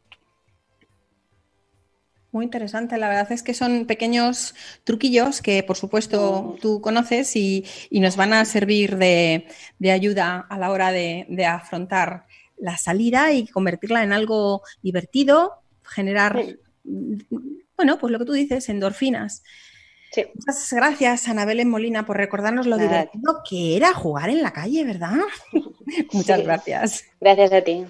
Muy interesante, la verdad es que son pequeños truquillos que por supuesto tú conoces y, y nos van a servir de, de ayuda a la hora de, de afrontar la salida y convertirla en algo divertido, generar, sí. bueno, pues lo que tú dices, endorfinas.
Sí.
Muchas gracias, Ana Belén Molina, por recordarnos lo Nada. divertido que era jugar en la calle, ¿verdad? Muchas sí. gracias.
Gracias a ti.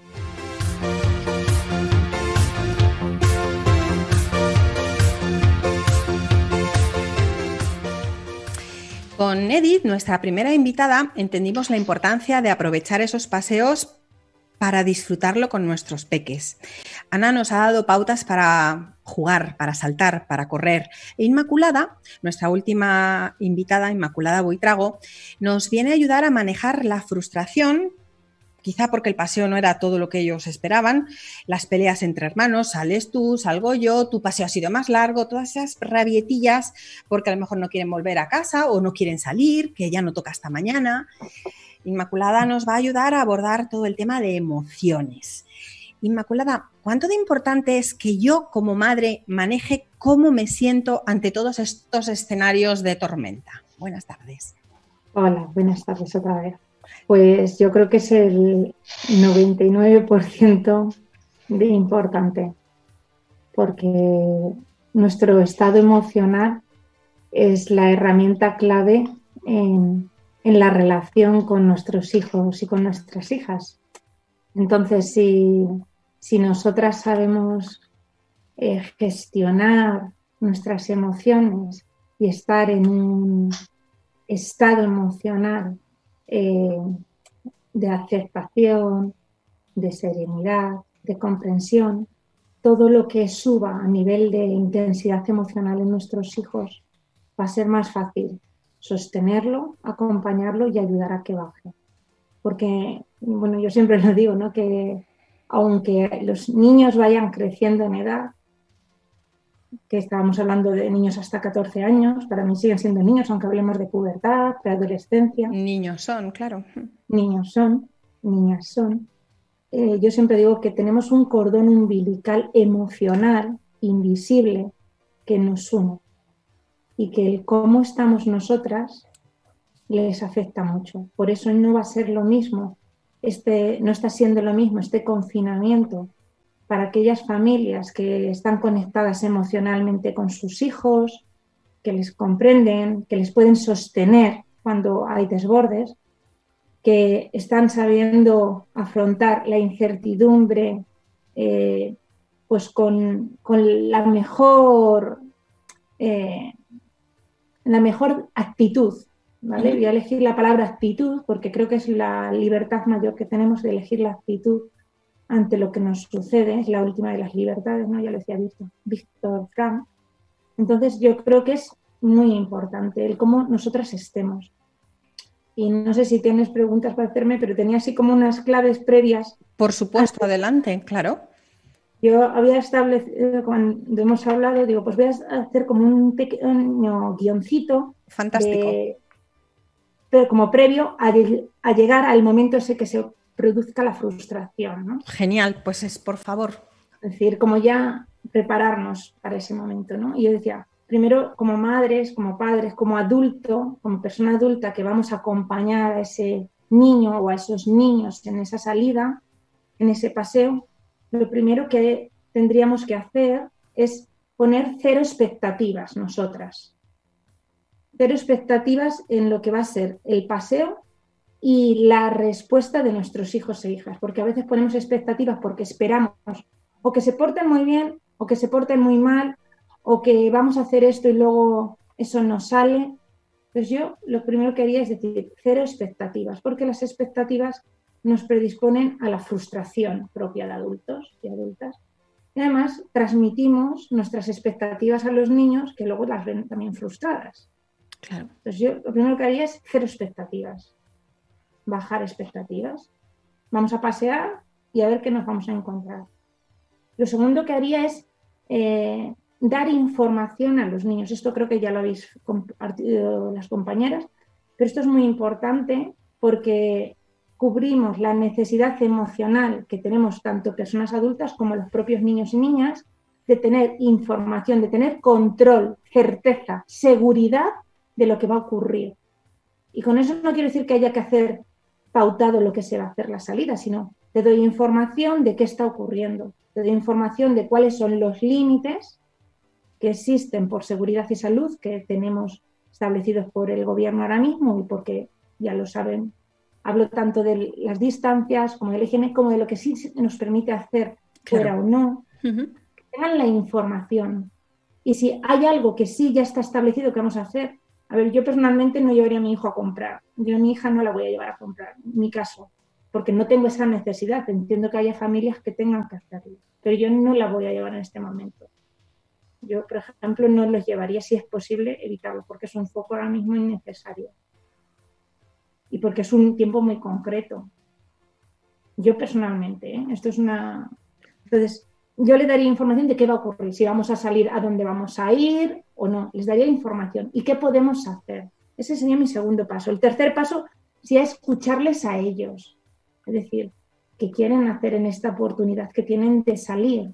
Con Edith, nuestra primera invitada, entendimos la importancia de aprovechar esos paseos para disfrutarlo con nuestros peques. Ana nos ha dado pautas para jugar, para saltar, para correr. E Inmaculada, nuestra última invitada, Inmaculada Buitrago, nos viene a ayudar a manejar la frustración, quizá porque el paseo no era todo lo que ellos esperaban, las peleas entre hermanos, sales tú, salgo yo, tu paseo ha sido más largo, todas esas rabietillas porque a lo mejor no quieren volver a casa o no quieren salir, que ya no toca hasta mañana. Inmaculada nos va a ayudar a abordar todo el tema de emociones. Inmaculada, ¿cuánto de importante es que yo como madre maneje cómo me siento ante todos estos escenarios de tormenta? Buenas tardes.
Hola, buenas tardes otra vez. Pues yo creo que es el noventa y nueve por ciento de importante, porque nuestro estado emocional es la herramienta clave en, en la relación con nuestros hijos y con nuestras hijas. Entonces, si, si nosotras sabemos eh, gestionar nuestras emociones y estar en un estado emocional eh, de aceptación, de serenidad, de comprensión, todo lo que suba a nivel de intensidad emocional en nuestros hijos va a ser más fácil sostenerlo, acompañarlo y ayudar a que baje. Porque, bueno, yo siempre lo digo, ¿no? Que aunque los niños vayan creciendo en edad, que estábamos hablando de niños hasta catorce años, para mí siguen siendo niños, aunque hablemos de pubertad, preadolescencia.
Niños son, claro.
Niños son, niñas son. Eh, yo siempre digo que tenemos un cordón umbilical emocional invisible que nos une y que el cómo estamos nosotras les afecta mucho. Por eso no va a ser lo mismo, este, no está siendo lo mismo este confinamiento para aquellas familias que están conectadas emocionalmente con sus hijos, que les comprenden, que les pueden sostener cuando hay desbordes, que están sabiendo afrontar la incertidumbre eh, pues con, con la mejor eh, la mejor actitud, ¿vale? Voy a elegir la palabra actitud porque creo que es la libertad mayor que tenemos de elegir la actitud ante lo que nos sucede, es la última de las libertades, ¿no? Ya lo decía Víctor, Víctor Frank. Entonces yo creo que es muy importante el cómo nosotras estemos. Y no sé si tienes preguntas para hacerme, pero tenía así como unas claves previas.
Por supuesto, adelante, claro.
Yo había establecido, cuando hemos hablado, digo, pues voy a hacer como un pequeño guioncito.
Fantástico.
De, pero como previo a, a llegar al momento ese que se produzca la frustración, ¿no?
Genial, pues es por favor.
Es decir, como ya prepararnos para ese momento, ¿no? Y yo decía, primero como madres, como padres, como adulto, como persona adulta que vamos a acompañar a ese niño o a esos niños en esa salida, en ese paseo, lo primero que tendríamos que hacer es poner cero expectativas nosotras. Cero expectativas en lo que va a ser el paseo y la respuesta de nuestros hijos e hijas, porque a veces ponemos expectativas porque esperamos o que se porten muy bien o que se porten muy mal o que vamos a hacer esto y luego eso no sale. Entonces yo lo primero que haría es decir cero expectativas, porque las expectativas nos predisponen a la frustración propia de adultos y adultas. Y además transmitimos nuestras expectativas a los niños que luego las ven también frustradas.
Claro.
Entonces yo lo primero que haría es cero expectativas. Bajar expectativas. Vamos a pasear y a ver qué nos vamos a encontrar. Lo segundo que haría es eh, dar información a los niños. Esto creo que ya lo habéis compartido las compañeras, pero esto es muy importante porque cubrimos la necesidad emocional que tenemos tanto personas adultas como los propios niños y niñas de tener información, de tener control, certeza, seguridad de lo que va a ocurrir. Y con eso no quiero decir que haya que hacer pautado lo que se va a hacer la salida, sino te doy información de qué está ocurriendo, te doy información de cuáles son los límites que existen por seguridad y salud que tenemos establecidos por el gobierno ahora mismo y porque ya lo saben, hablo tanto de las distancias como de la higiene como de lo que sí nos permite hacer fuera
Claro.
o no.
Uh-huh.
Que tengan la información y si hay algo que sí ya está establecido que vamos a hacer. A ver, yo personalmente no llevaría a mi hijo a comprar. Yo a mi hija no la voy a llevar a comprar, en mi caso, porque no tengo esa necesidad. Entiendo que haya familias que tengan que hacerlo, pero yo no la voy a llevar en este momento. Yo, por ejemplo, no los llevaría, si es posible, evitarlo, porque es un foco ahora mismo innecesario. Y porque es un tiempo muy concreto. Yo personalmente, ¿eh? Esto es una... Entonces, yo le daría información de qué va a ocurrir, si vamos a salir, a dónde vamos a ir o no. Les daría información. ¿Y qué podemos hacer? Ese sería mi segundo paso. El tercer paso sería escucharles a ellos. Es decir, qué quieren hacer en esta oportunidad que tienen de salir.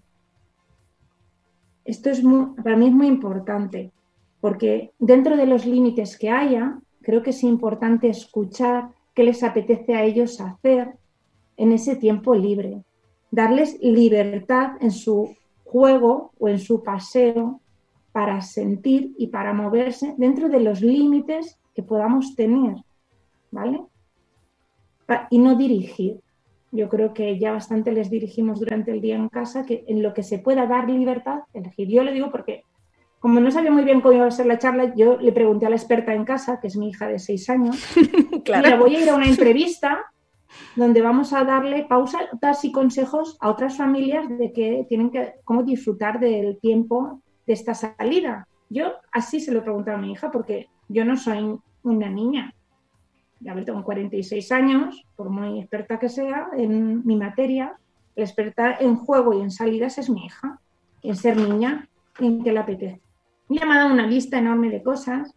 Esto es muy, para mí es muy importante, porque dentro de los límites que haya, creo que es importante escuchar qué les apetece a ellos hacer en ese tiempo libre. Darles libertad en su juego o en su paseo para sentir y para moverse dentro de los límites que podamos tener, ¿vale? Y no dirigir. Yo creo que ya bastante les dirigimos durante el día en casa, que en lo que se pueda dar libertad, elegir. Yo le digo porque, como no sabía muy bien cómo iba a ser la charla, yo le pregunté a la experta en casa, que es mi hija de seis años, claro. Mira, voy a ir a una entrevista donde vamos a darle pausas y consejos a otras familias de que tienen que, cómo disfrutar del tiempo de esta salida. Yo así se lo pregunté a mi hija, porque yo no soy una niña. A ver, tengo cuarenta y seis años, por muy experta que sea en mi materia, la experta en juego y en salidas es mi hija, en ser niña, en que le apetece. Me ha dado una lista enorme de cosas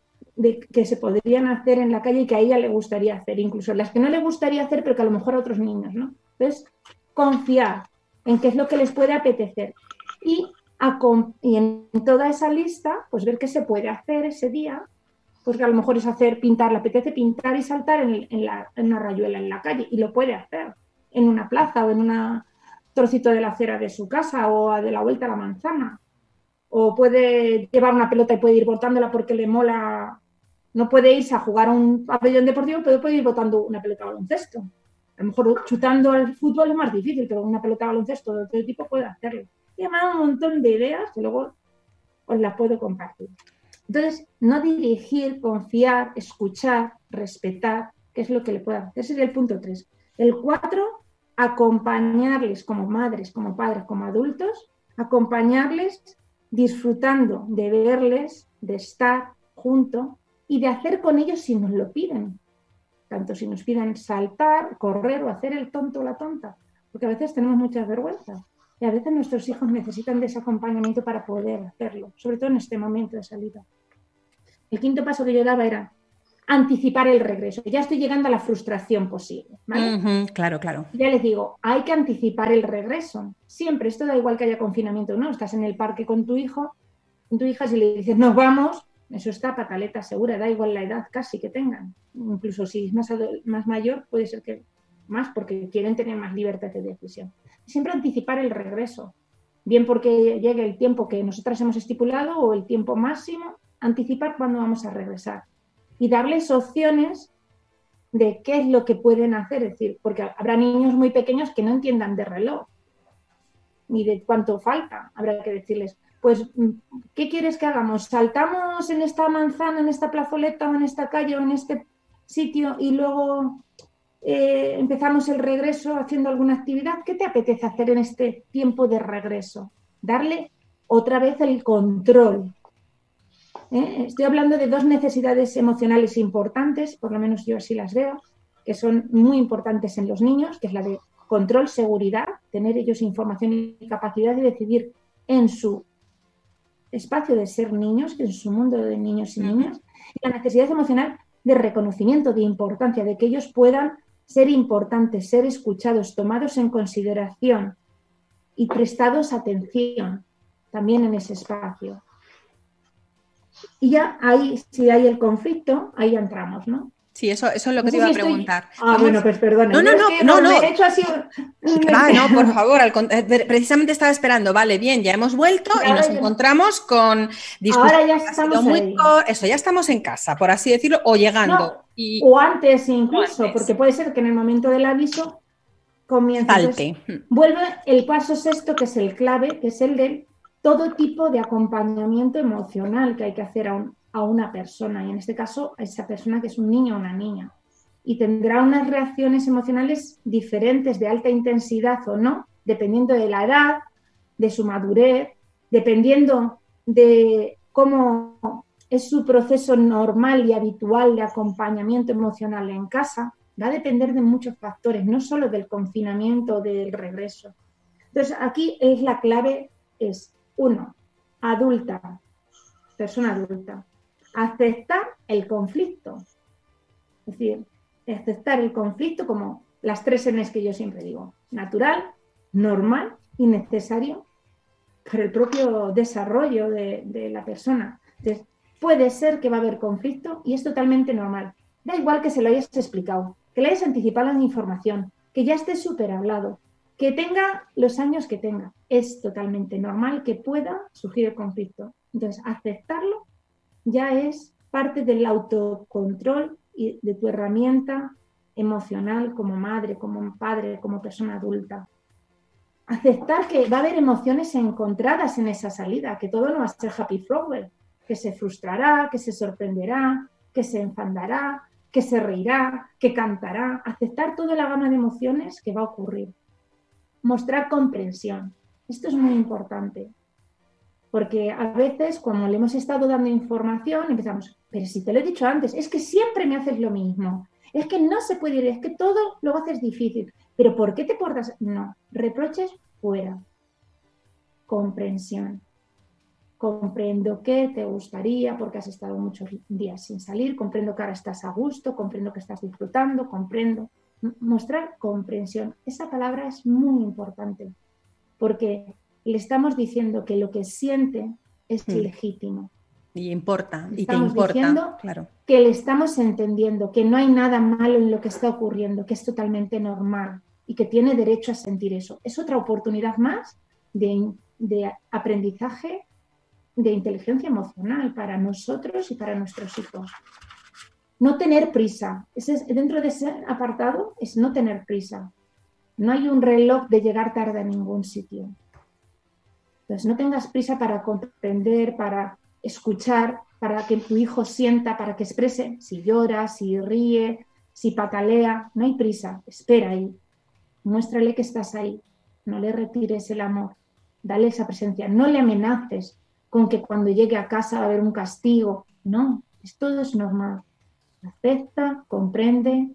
de que se podrían hacer en la calle y que a ella le gustaría hacer, incluso las que no le gustaría hacer, pero que a lo mejor a otros niños, ¿no? Entonces, confiar en qué es lo que les puede apetecer y, a, y en toda esa lista, pues ver qué se puede hacer ese día. Porque a lo mejor es hacer pintar, le apetece pintar y saltar en, en, la, en una rayuela en la calle, y lo puede hacer en una plaza o en un trocito de la acera de su casa o de la vuelta a la manzana. O puede llevar una pelota y puede ir botándola porque le mola. No puede irse a jugar a un pabellón deportivo, pero puede ir botando una pelota de baloncesto. A lo mejor chutando al fútbol es más difícil, pero una pelota de baloncesto de otro tipo puede hacerlo. Y me ha dado un montón de ideas que luego os las puedo compartir. Entonces, no dirigir, confiar, escuchar, respetar, que es lo que le puede hacer. Ese sería el punto tres. El cuatro, acompañarles como madres, como padres, como adultos, acompañarles disfrutando de verles, de estar junto y de hacer con ellos si nos lo piden. Tanto si nos piden saltar, correr o hacer el tonto o la tonta, porque a veces tenemos muchas vergüenzas. Y a veces nuestros hijos necesitan de ese acompañamiento para poder hacerlo, sobre todo en este momento de salida. El quinto paso que yo daba era anticipar el regreso. Ya estoy llegando a la frustración posible, ¿vale?
Uh-huh, claro, claro.
Ya les digo, hay que anticipar el regreso. Siempre, esto da igual que haya confinamiento o no. Estás en el parque con tu hijo, con tu hija, si le dices, nos vamos, eso está pataleta segura, da igual la edad casi que tengan. Incluso si es más, más mayor, puede ser que más, porque quieren tener más libertad de decisión. Siempre anticipar el regreso, bien porque llegue el tiempo que nosotras hemos estipulado o el tiempo máximo, anticipar cuándo vamos a regresar y darles opciones de qué es lo que pueden hacer, es decir, porque habrá niños muy pequeños que no entiendan de reloj ni de cuánto falta, habrá que decirles, pues, ¿qué quieres que hagamos? ¿Saltamos en esta manzana, en esta plazoleta o en esta calle o en este sitio y luego eh, empezamos el regreso haciendo alguna actividad? ¿Qué te apetece hacer en este tiempo de regreso? Darle otra vez el control. ¿Eh? Estoy hablando de dos necesidades emocionales importantes, por lo menos yo así las veo, que son muy importantes en los niños, que es la de control, seguridad, tener ellos información y capacidad de decidir en su espacio de ser niños, en su mundo de niños y niñas, y la necesidad emocional de reconocimiento, de importancia, de que ellos puedan ser importantes, ser escuchados, tomados en consideración y prestados atención también en ese espacio. Y ya ahí, si hay el conflicto, ahí entramos, ¿no?
Sí, eso, eso es lo que
no
te iba
si
a preguntar.
Estoy... Ah, Vamos... bueno, pues perdona.
No, no, no,
es
no, no.
no. He hecho así...
Ah, no, por favor, al... precisamente estaba esperando. Vale, bien, ya hemos vuelto y nos ya... encontramos con
Ahora ya estamos
muy... Eso, ya estamos en casa, por así decirlo, o llegando.
No,
y...
O antes incluso,
o antes.
Porque puede ser que en el momento del aviso comience.
Salte.
Entonces, vuelve el paso sexto, que es el clave, que es el de todo tipo de acompañamiento emocional que hay que hacer a, un, a una persona, y en este caso a esa persona que es un niño o una niña. Y tendrá unas reacciones emocionales diferentes, de alta intensidad o no, dependiendo de la edad, de su madurez, dependiendo de cómo es su proceso normal y habitual de acompañamiento emocional en casa. Va a depender de muchos factores, no solo del confinamiento o del regreso. Entonces, aquí es la clave, es uno, adulta, persona adulta, aceptar el conflicto. Es decir, aceptar el conflicto como las tres N's que yo siempre digo: natural, normal y necesario para el propio desarrollo de, de la persona. Entonces, puede ser que va a haber conflicto y es totalmente normal. Da igual que se lo hayas explicado, que le hayas anticipado la información, que ya esté súper hablado, que tenga los años que tenga. Es totalmente normal que pueda surgir el conflicto. Entonces, aceptarlo ya es parte del autocontrol y de tu herramienta emocional como madre, como padre, como persona adulta. Aceptar que va a haber emociones encontradas en esa salida, que todo no va a ser happy flower, que se frustrará, que se sorprenderá, que se enfadará, que se reirá, que cantará. Aceptar toda la gama de emociones que va a ocurrir. Mostrar comprensión. Esto es muy importante. Porque a veces, cuando le hemos estado dando información, empezamos, pero si te lo he dicho antes, es que siempre me haces lo mismo. Es que no se puede ir, es que todo lo haces difícil. ¿Pero por qué te portas? No, reproches fuera. Comprensión. Comprendo que te gustaría porque has estado muchos días sin salir, comprendo que ahora estás a gusto, comprendo que estás disfrutando, comprendo. Mostrar comprensión. Esa palabra es muy importante porque le estamos diciendo que lo que siente es mm. legítimo.
Y importa,
le
y te importa,
diciendo
claro.
Que le estamos entendiendo, que no hay nada malo en lo que está ocurriendo, que es totalmente normal y que tiene derecho a sentir eso. Es otra oportunidad más de, de aprendizaje, de inteligencia emocional para nosotros y para nuestros hijos. No tener prisa. Ese es, dentro de ese apartado es no tener prisa. No hay un reloj de llegar tarde a ningún sitio. Entonces, no tengas prisa para comprender, para escuchar, para que tu hijo sienta, para que exprese si llora, si ríe, si patalea. No hay prisa, espera ahí. Muéstrale que estás ahí. No le retires el amor. Dale esa presencia. No le amenaces con que cuando llegue a casa va a haber un castigo. No, es, todo es normal. Acepta, comprende.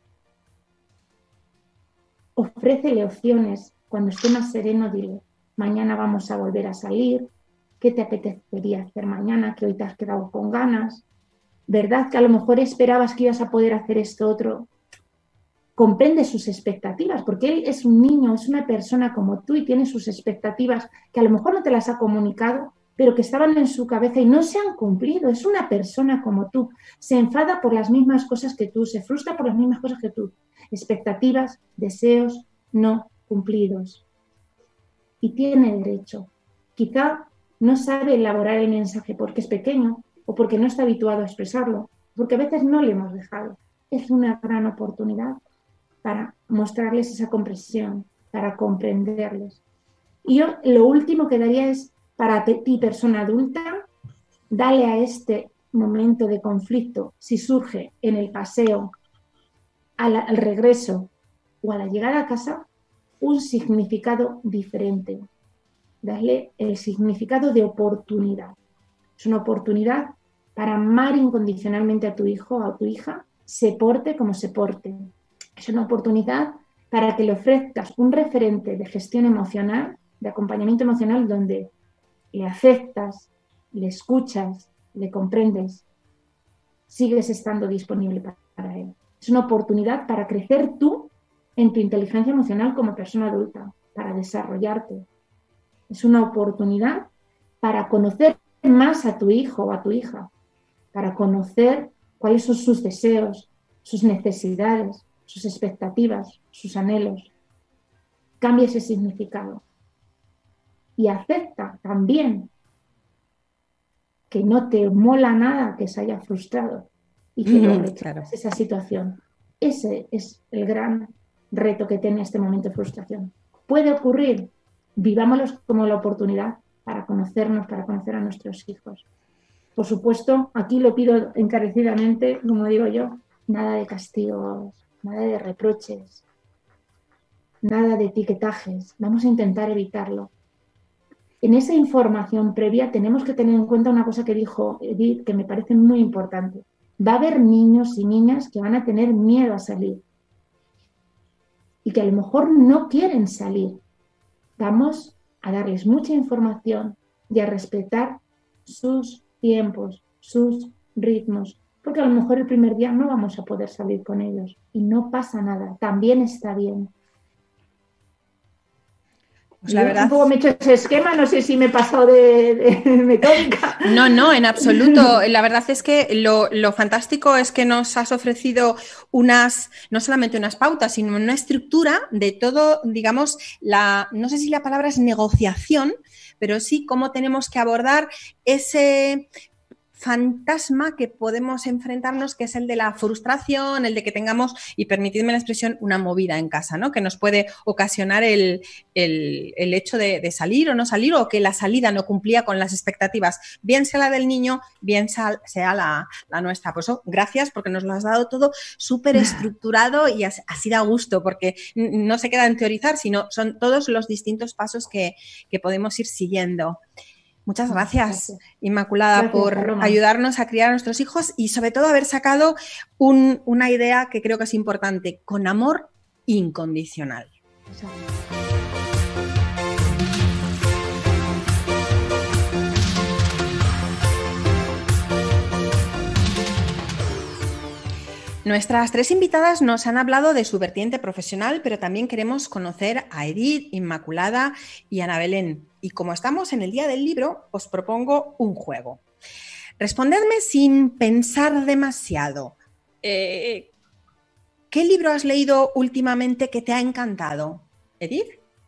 Ofrécele opciones. Cuando esté más sereno, dile, mañana vamos a volver a salir. ¿Qué te apetecería hacer mañana? Que hoy te has quedado con ganas. ¿Verdad que a lo mejor esperabas que ibas a poder hacer esto otro? Comprende sus expectativas, porque él es un niño, es una persona como tú y tiene sus expectativas que a lo mejor no te las ha comunicado, pero que estaban en su cabeza y no se han cumplido. Es una persona como tú. Se enfada por las mismas cosas que tú, se frustra por las mismas cosas que tú. Expectativas, deseos no cumplidos. Y tiene derecho. Quizá no sabe elaborar el mensaje porque es pequeño o porque no está habituado a expresarlo, porque a veces no le hemos dejado. Es una gran oportunidad para mostrarles esa comprensión, para comprenderles. Y yo lo último que daría es, para ti, persona adulta, dale a este momento de conflicto, si surge en el paseo, al, al regreso o a la llegada a casa, un significado diferente. Darle el significado de oportunidad. Es una oportunidad para amar incondicionalmente a tu hijo o a tu hija, se porte como se porte. Es una oportunidad para que le ofrezcas un referente de gestión emocional, de acompañamiento emocional, donde le aceptas, le escuchas, le comprendes, sigues estando disponible para, para él. Es una oportunidad para crecer tú en tu inteligencia emocional como persona adulta, para desarrollarte. Es una oportunidad para conocer más a tu hijo o a tu hija, para conocer cuáles son sus deseos, sus necesidades, sus expectativas, sus anhelos. Cambia ese significado. Y acepta también que no te mola nada que se haya frustrado y que lo rechazas, claro. Esa situación. Ese es el gran reto que tiene este momento de frustración. Puede ocurrir. Vivámoslos como la oportunidad para conocernos, para conocer a nuestros hijos. Por supuesto, aquí lo pido encarecidamente, como digo yo, nada de castigos, nada de reproches, nada de etiquetajes. Vamos a intentar evitarlo. En esa información previa tenemos que tener en cuenta una cosa que dijo Edith, que me parece muy importante. Va a haber niños y niñas que van a tener miedo a salir y que a lo mejor no quieren salir. Vamos a darles mucha información y a respetar sus tiempos, sus ritmos, porque a lo mejor el primer día no vamos a poder salir con ellos y no pasa nada, también está bien.
Pues la verdad...
Un poco me he hecho ese esquema, no sé si me he pasado de, de metódica.
No, no, en absoluto. La verdad es que lo, lo fantástico es que nos has ofrecido unas, no solamente unas pautas, sino una estructura de todo, digamos, la, no sé si la palabra es negociación, pero sí cómo tenemos que abordar ese fantasma que podemos enfrentarnos, que es el de la frustración, el de que tengamos, y permitidme la expresión, una movida en casa, ¿no? Que nos puede ocasionar el, el, el hecho de, de salir o no salir, o que la salida no cumplía con las expectativas, bien sea la del niño, bien sea, sea la, la nuestra. Por eso, gracias, porque nos lo has dado todo súper estructurado y así, así da gusto, porque no se queda en teorizar, sino son todos los distintos pasos que, que podemos ir siguiendo. Muchas gracias, gracias. Inmaculada, gracias, por Paloma. Ayudarnos a criar a nuestros hijos y sobre todo haber sacado un, una idea que creo que es importante, con amor incondicional. Nuestras tres invitadas nos han hablado de su vertiente profesional, pero también queremos conocer a Edith, Inmaculada y Ana Belén. Y como estamos en el Día del Libro, os propongo un juego. Respondedme sin pensar demasiado. Eh, ¿Qué libro has leído últimamente que te ha encantado? Edith.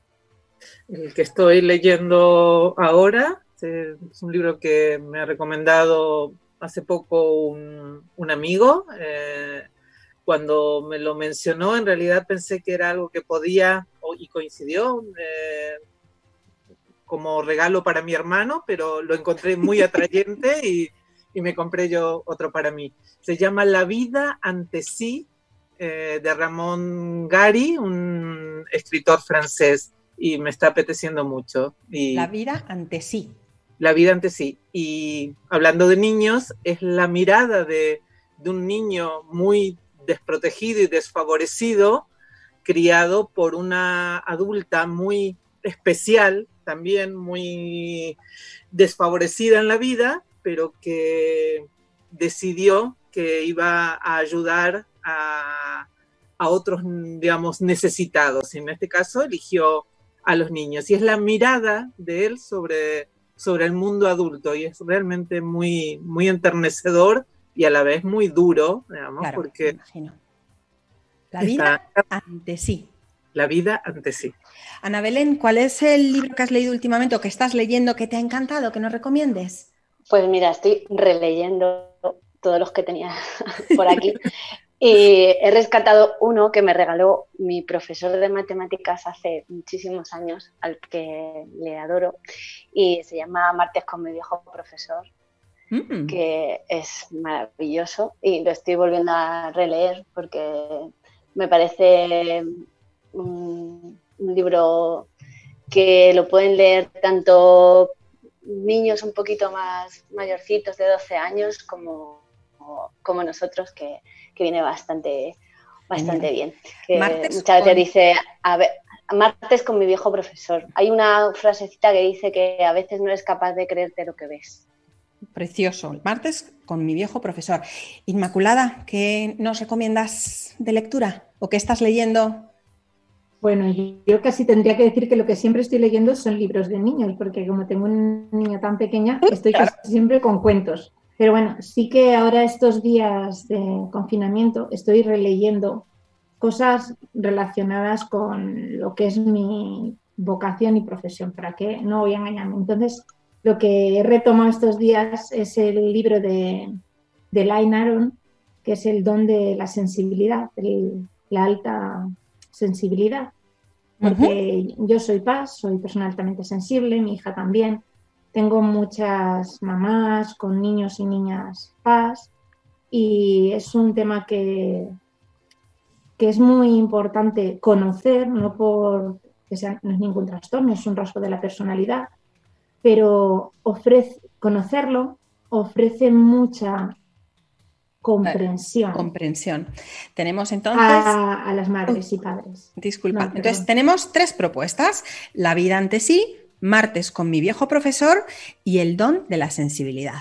El que estoy leyendo ahora es un libro que me ha recomendado hace poco un, un amigo. Eh, cuando me lo mencionó, en realidad pensé que era algo que podía, y coincidió, eh, como regalo para mi hermano, pero lo encontré muy atrayente y, y me compré yo otro para mí. Se llama La vida ante sí, eh, de Ramón Gary, un escritor francés, y me está apeteciendo mucho. Y
La vida ante sí.
La vida ante sí. Y hablando de niños, es la mirada de, de un niño muy desprotegido y desfavorecido, criado por una adulta muy especial, también muy desfavorecida en la vida, pero que decidió que iba a ayudar a, a otros, digamos, necesitados. Y en este caso eligió a los niños. Y es la mirada de él sobre... sobre el mundo adulto, y es realmente muy, muy enternecedor y a la vez muy duro, digamos,
claro,
porque
me imagino. La vida está, ante sí.
La vida ante sí.
Ana Belén, ¿cuál es el libro que has leído últimamente o que estás leyendo que te ha encantado, que nos recomiendes?
Pues mira, estoy releyendo todos los que tenía por aquí. Y he rescatado uno que me regaló mi profesor de matemáticas hace muchísimos años, al que le adoro, y se llama Martes con mi viejo profesor, mm. que es maravilloso y lo estoy volviendo a releer porque me parece un, un libro que lo pueden leer tanto niños un poquito más mayorcitos de doce años como, como nosotros, que que viene bastante, bastante bien. Que muchas veces con... dice, a ver, martes con mi viejo profesor. Hay una frasecita que dice que a veces no eres capaz de creerte lo que ves.
Precioso. Martes con mi viejo profesor. Inmaculada, ¿qué nos recomiendas de lectura? ¿O qué estás leyendo?
Bueno, yo casi tendría que decir que lo que siempre estoy leyendo son libros de niños, porque como tengo una niña tan pequeña, estoy claro. casi siempre con cuentos. Pero bueno, sí que ahora estos días de confinamiento estoy releyendo cosas relacionadas con lo que es mi vocación y profesión, para que no voy a engañarme. Entonces, lo que he retomado estos días es el libro de, de Elaine Aron, que es el don de la sensibilidad, el, la alta sensibilidad. Porque uh-huh. yo soy Paz, soy persona altamente sensible, mi hija también. Tengo muchas mamás con niños y niñas Paz y es un tema que, que es muy importante conocer, no por que sea, no es ningún trastorno, es un rasgo de la personalidad, pero ofrece, conocerlo ofrece mucha comprensión.
Comprensión. Tenemos entonces...
A, a las madres y padres.
Disculpa. No, entonces tenemos tres propuestas. La vida ante sí, Martes con mi viejo profesor y el don de la sensibilidad.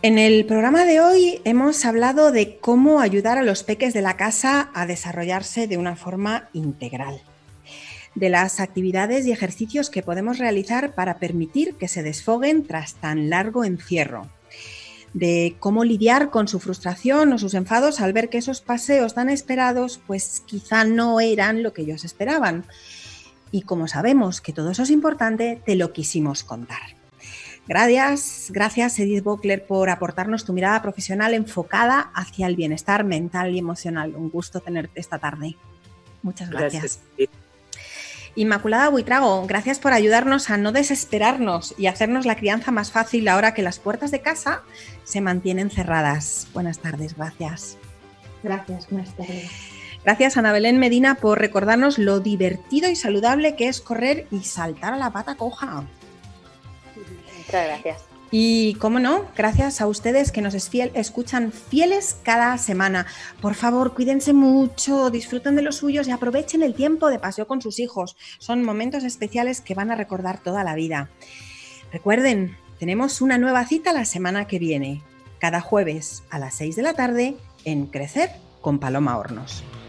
En el programa de hoy hemos hablado de cómo ayudar a los peques de la casa a desarrollarse de una forma integral, de las actividades y ejercicios que podemos realizar para permitir que se desfoguen tras tan largo encierro, de cómo lidiar con su frustración o sus enfados al ver que esos paseos tan esperados pues quizá no eran lo que ellos esperaban. Y como sabemos que todo eso es importante, te lo quisimos contar. Gracias, gracias Edith Böckler por aportarnos tu mirada profesional enfocada hacia el bienestar mental y emocional. Un gusto tenerte esta tarde. Muchas gracias. Gracias. Inmaculada Buitrago, gracias por ayudarnos a no desesperarnos y hacernos la crianza más fácil ahora que las puertas de casa se mantienen cerradas. Buenas tardes, gracias.
Gracias, buenas tardes.
Gracias Ana Belén Medina por recordarnos lo divertido y saludable que es correr y saltar a la pata coja.
Muchas gracias.
Y, cómo no, gracias a ustedes que nos escuchan fieles cada semana. Por favor, cuídense mucho, disfruten de los suyos y aprovechen el tiempo de paseo con sus hijos. Son momentos especiales que van a recordar toda la vida. Recuerden, tenemos una nueva cita la semana que viene, cada jueves a las seis de la tarde en Crecer con Paloma Hornos.